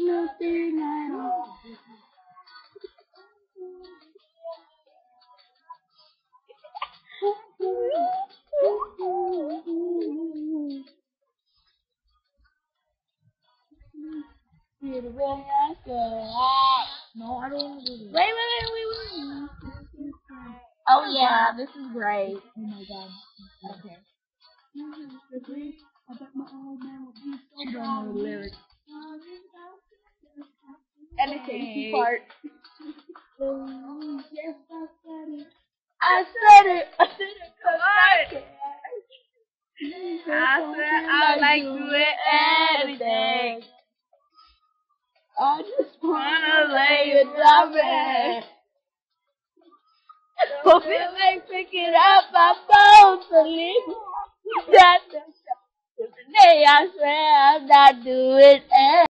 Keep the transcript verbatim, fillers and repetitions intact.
nothing at all. No, I don't want to do this. Wait, wait, wait, wait, wait. Oh yeah, this is great. Oh my god. Okay. I bet my old man will be so done with the lyrics. And the tasty part. I said it. I said it. Cause I can't. I said I like doing anything. I just wanna lay you down, man. Hope you ain't picking up my phone to leave. That's the day I swear I'm not doing it.